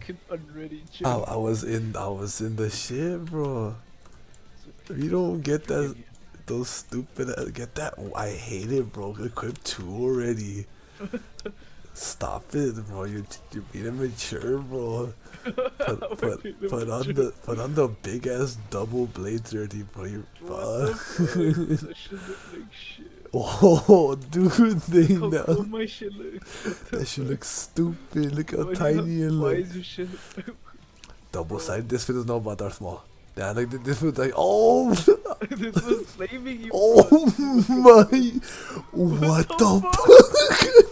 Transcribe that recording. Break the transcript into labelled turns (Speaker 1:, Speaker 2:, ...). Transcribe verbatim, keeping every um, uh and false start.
Speaker 1: fucking unready.
Speaker 2: I,
Speaker 1: Chill.
Speaker 2: I was in I was in the shit, bro. You don't get that those stupid get that I hate it, bro. Equip two already. Stop it, bro. You're you're being immature, bro. Put put put on the put on the big ass double blades already, bro. You're
Speaker 1: What the
Speaker 2: fuck.
Speaker 1: fuck? That shit look like shit.
Speaker 2: Oh, dude, they
Speaker 1: How
Speaker 2: now.
Speaker 1: cool my shit look.
Speaker 2: That shit looks stupid. Look how
Speaker 1: Why do
Speaker 2: tiny
Speaker 1: you
Speaker 2: it
Speaker 1: have- Why
Speaker 2: looks.
Speaker 1: is your shit?
Speaker 2: Double side. This video is not about Darth Maul. Yeah, like this was like, oh,
Speaker 1: This was flaming you.
Speaker 2: oh my, what,
Speaker 1: What
Speaker 2: the
Speaker 1: the
Speaker 2: fuck?